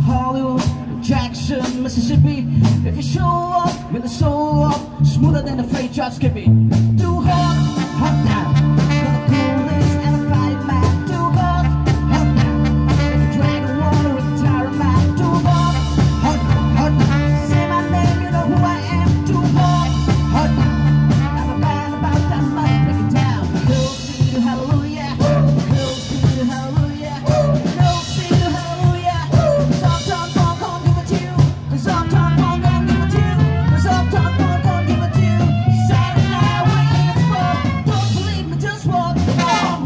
Hollywood, Jackson, Mississippi. If you show up with a soul up, smoother than a freight train skippy. Too hot, hot now. Gonna cool this and a fight back. Too hot, hot now. If you drag the water with a tire back. Too hot, hot, hot now. Say my name, you know who I am. Too hot, hot now. I'm a man about that money, make it down. Cool to hallelujah. Cool to hallelujah. Cool to hallelujah. Cause uptown funk gon' give it to you. Cause uptown funk gon' give it to you. Cause uptown funk gon' give it to you. Saturday night waiting at the bar. Don't believe me, just walk the walk.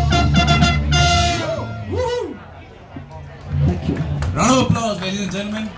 Round of applause, ladies and gentlemen.